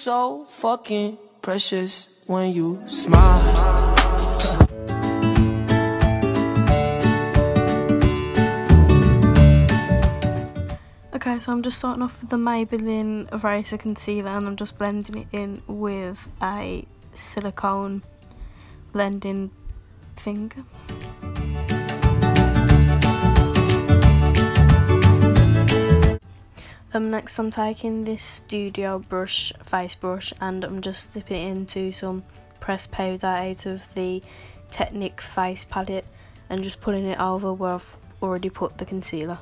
so fucking precious when you smile. Okay, so I'm just starting off with the Maybelline Eraser Concealer and I'm just blending it in with a silicone blending thing. Next I'm taking this Studio brush, face brush, and I'm just dipping it into some pressed powder out of the Technic face palette and just pulling it over where I've already put the concealer.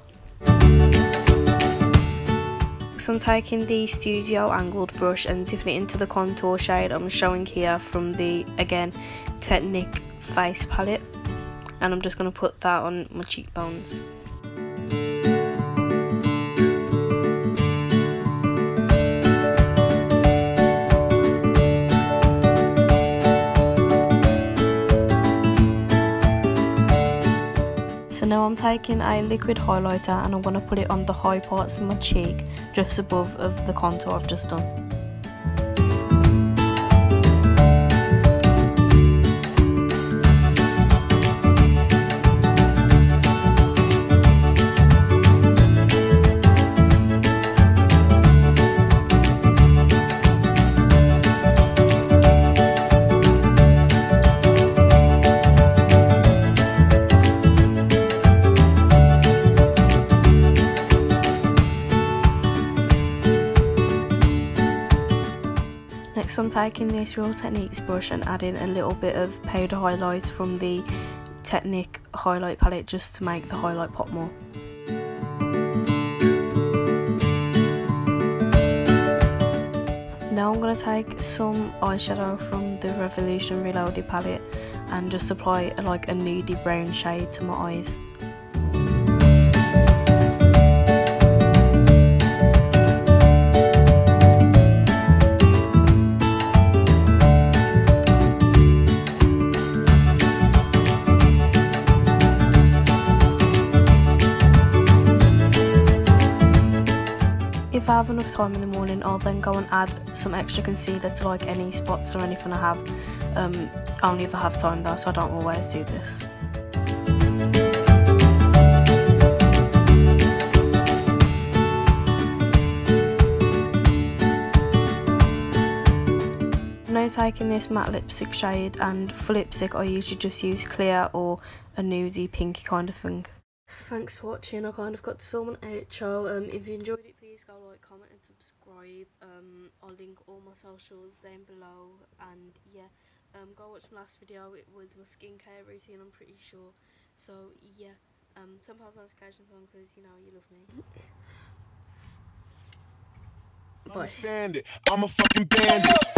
So I'm taking the Studio angled brush and dipping it into the contour shade I'm showing here from the, again, Technic face palette, and I'm just going to put that on my cheekbones. So now I'm taking a liquid highlighter and I'm going to put it on the high parts of my cheek, just above of the contour I've just done. Next I'm taking this Real Techniques brush and adding a little bit of powder highlights from the Technic highlight palette just to make the highlight pop more. Now I'm going to take some eyeshadow from the Revolution Reloaded palette and just apply like a nudie brown shade to my eyes. If I have enough time in the morning, I'll then go and add some extra concealer to like any spots or anything I have. Only if I have time though, so I don't always do this. I'm now taking this matte lipstick shade, and for lipstick I usually just use clear or a nudie pinky kind of thing. Thanks for watching. I kind of got to film an outro. If you enjoyed it, please go like, comment and subscribe. I'll link all my socials down below, and yeah, go watch my last video. It was my skincare routine, I'm pretty sure. So yeah, 10,000 notifications on because you know you love me. Understand it, I'm a fucking bandit.